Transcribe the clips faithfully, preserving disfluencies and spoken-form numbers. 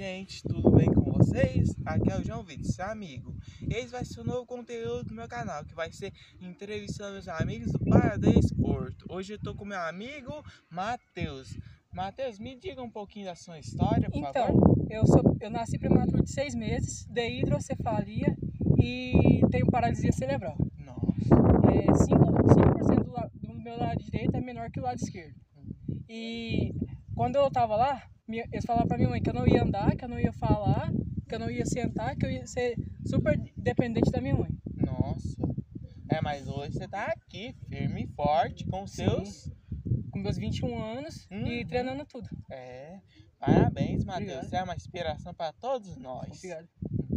gente, tudo bem com vocês? Aqui é o João Vitor, seu amigo. Esse vai ser um novo conteúdo do meu canal, que vai ser entrevistando os amigos do Paradesporto. Hoje eu tô com meu amigo Matheus. Matheus, me diga um pouquinho da sua história, por então, favor. eu, sou, eu nasci prematuro de seis meses, de hidrocefalia e tenho paralisia cerebral. Nossa. É, cinco por cento do, la- do meu lado direito é menor que o lado esquerdo. E quando eu tava lá, minha- eles falaram pra minha mãe que eu não ia andar, que eu não ia falar, que eu não ia sentar, que eu ia ser super dependente da minha mãe. Nossa. É, mas hoje você tá aqui, firme e forte, com seus... Sim, com meus vinte e um anos Uhum. e treinando tudo. É, parabéns, Matheus. Obrigado. Você é uma inspiração para todos nós. Obrigado.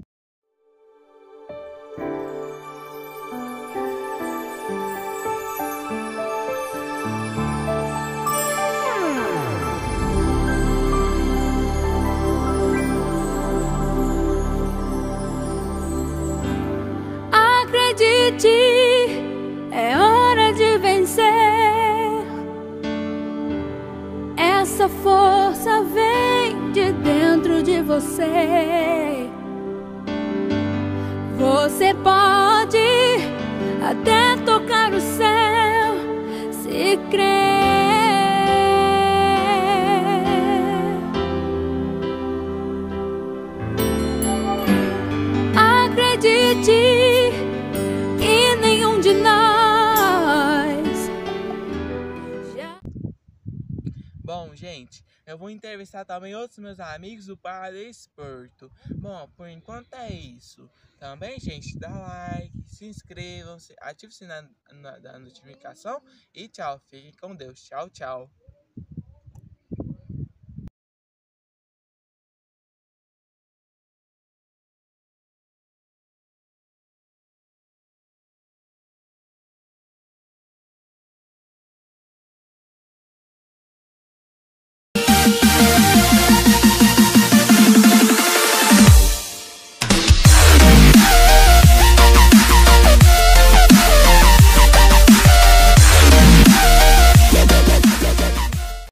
Acredite, é hora de vencer. Essa força vem de dentro de você. Você pode até tocar o céu se crer. Acredite. Bom, gente, eu vou entrevistar também outros meus amigos do Paradesporto. Bom, por enquanto é isso. Também, gente, dá like, se inscrevam, ative o sininho da notificação e tchau. Fiquem com Deus. Tchau, tchau.